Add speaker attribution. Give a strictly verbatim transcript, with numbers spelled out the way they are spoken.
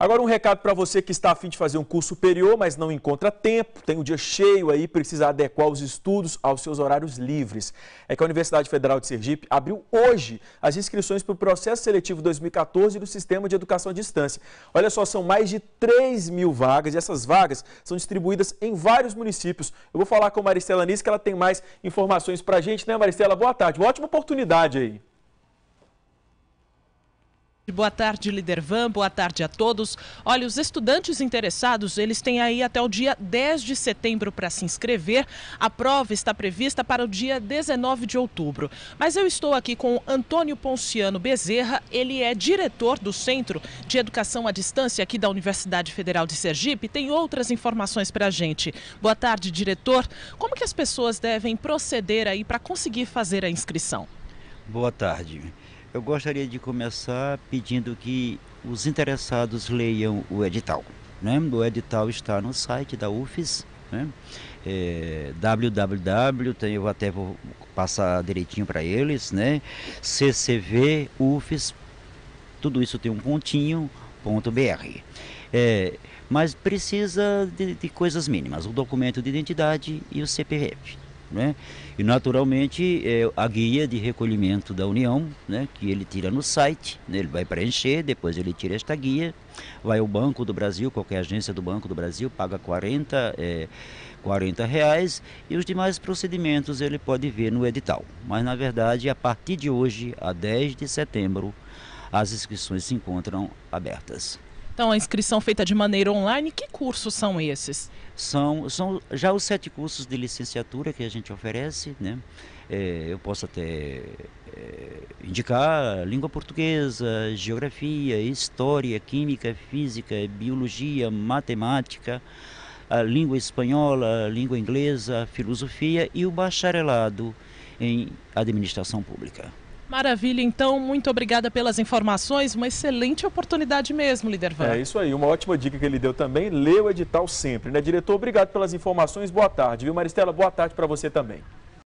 Speaker 1: Agora um recado para você que está a fim de fazer um curso superior, mas não encontra tempo, tem um dia cheio aí, precisa adequar os estudos aos seus horários livres. É que a Universidade Federal de Sergipe abriu hoje as inscrições para o processo seletivo dois mil e quatorze do Sistema de Educação à Distância. Olha só, são mais de três mil vagas e essas vagas são distribuídas em vários municípios. Eu vou falar com a Maristela Nisso, que ela tem mais informações para a gente, né, Maristela? Boa tarde, uma ótima oportunidade aí.
Speaker 2: Boa tarde, líder Van, boa tarde a todos. Olha, os estudantes interessados, eles têm aí até o dia dez de setembro para se inscrever. A prova está prevista para o dia dezenove de outubro. Mas eu estou aqui com o Antônio Ponciano Bezerra, ele é diretor do Centro de Educação à Distância aqui da Universidade Federal de Sergipe. Tem outras informações para a gente. Boa tarde, diretor. Como que as pessoas devem proceder aí para conseguir fazer a inscrição?
Speaker 3: Boa tarde. Eu gostaria de começar pedindo que os interessados leiam o edital, né? O edital está no site da U F E S, né? É, www, eu até vou passar direitinho para eles, né? C C V U F E S, tudo isso tem um pontinho, ponto br. É, mas precisa de, de coisas mínimas, o documento de identidade e o C P F. Né? E naturalmente é, a guia de recolhimento da União, né, que ele tira no site, né, ele vai preencher, depois ele tira esta guia, vai ao Banco do Brasil, qualquer agência do Banco do Brasil, paga quarenta, é, quarenta reais e os demais procedimentos ele pode ver no edital. Mas na verdade, a partir de hoje, a dez de setembro, as inscrições se encontram abertas.
Speaker 2: Então, a inscrição feita de maneira online, que cursos são esses?
Speaker 3: São, são já os sete cursos de licenciatura que a gente oferece, né? É, eu posso até é, indicar língua portuguesa, geografia, história, química, física, biologia, matemática, a língua espanhola, a língua inglesa, filosofia e o bacharelado em administração pública.
Speaker 2: Maravilha, então, muito obrigada pelas informações, uma excelente oportunidade mesmo, líder Van.
Speaker 1: É isso aí, uma ótima dica que ele deu também, lê o edital sempre, né? Diretor, obrigado pelas informações, boa tarde, viu, Maristela? Boa tarde para você também.